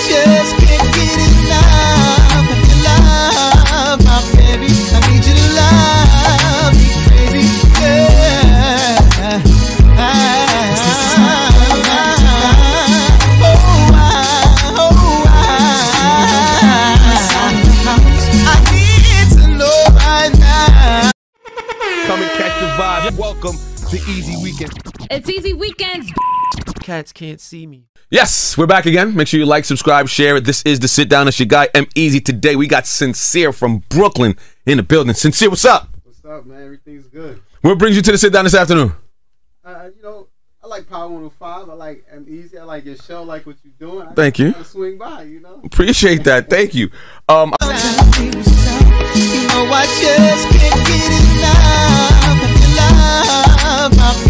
just can't get enough of your love, my baby. I need you to love me, baby. Yeah. I need to know right now. Come and catch the vibe. Welcome to Easy Weekend. It's Easy Weekends. Cats can't see me. Yes, we're back again. Make sure you like, subscribe, share it. This is The Sit Down. It's your guy, M-Easy. Today, we got Sincere from Brooklyn in the building. Sincere, what's up? What's up, man? Everything's good. What brings you to The Sit Down this afternoon? You know, I like Power 105. I like M-Easy. I like your show. I like what you're doing. Thank you. I swing by, you know. Appreciate that. Thank you. You know I just can't get enough of your love, my